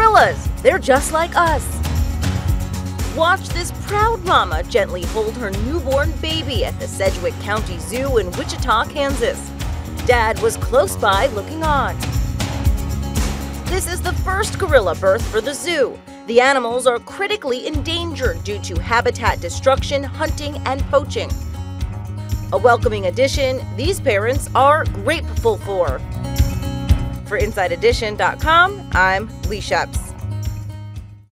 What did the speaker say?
gorillas! They're just like us! Watch this proud mama gently hold her newborn baby at the Sedgwick County Zoo in Wichita, Kansas. Dad was close by looking on. This is the first gorilla birth for the zoo. The animals are critically endangered due to habitat destruction, hunting, and poaching. A welcoming addition these parents are grateful for. For InsideEdition.com, I'm Lee Sheps.